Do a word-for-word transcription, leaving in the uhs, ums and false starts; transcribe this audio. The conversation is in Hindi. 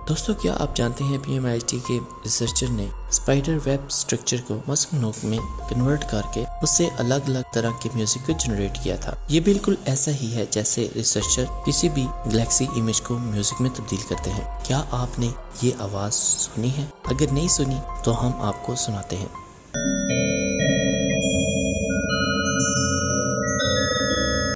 दोस्तों, क्या आप जानते हैं पी एम आई टी के रिसर्चर ने स्पाइडर वेब स्ट्रक्चर को मस्क नोट में कन्वर्ट करके उससे अलग अलग तरह के म्यूजिक को जनरेट किया था। ये बिल्कुल ऐसा ही है जैसे रिसर्चर किसी भी गैलेक्सी इमेज को म्यूजिक में तब्दील करते हैं। क्या आपने ये आवाज सुनी है? अगर नहीं सुनी तो हम आपको सुनाते हैं।